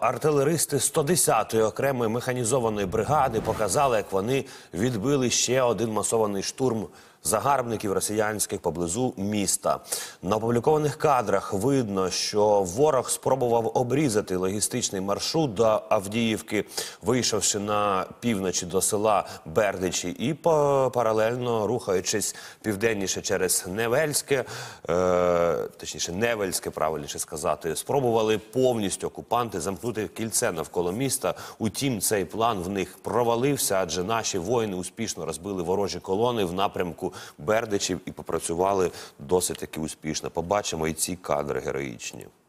Артилеристи 110-ї окремої механізованої бригади показали, як вони відбили ще один масований штурм загарбників росіянських поблизу міста. На опублікованих кадрах видно, що ворог спробував обрізати логістичний маршрут до Авдіївки, вийшовши на півночі до села Бердичі і паралельно рухаючись південніше через Невельське, точніше Невельське, правильніше сказати, спробували повністю окупанти замкнути кільце навколо міста. Утім, цей план в них провалився, адже наші воїни успішно розбили ворожі колони в напрямку Бердичів і попрацювали досить таки успішно. Побачимо і ці кадри героїчні.